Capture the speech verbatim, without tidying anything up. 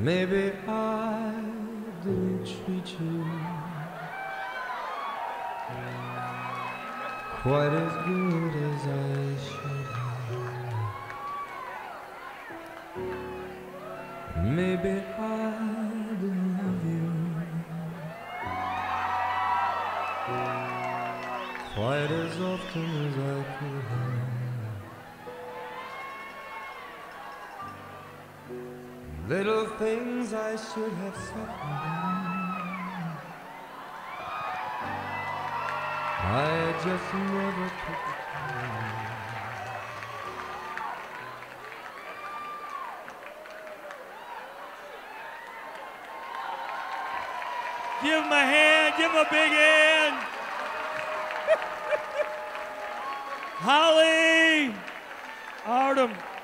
Maybe I didn't treat you quite as good as I should have. Maybe I didn't love you quite as often as I could have. Little things I should have said and done, I just never took the time. Give him a hand, give him a big hand. Holly, Artem.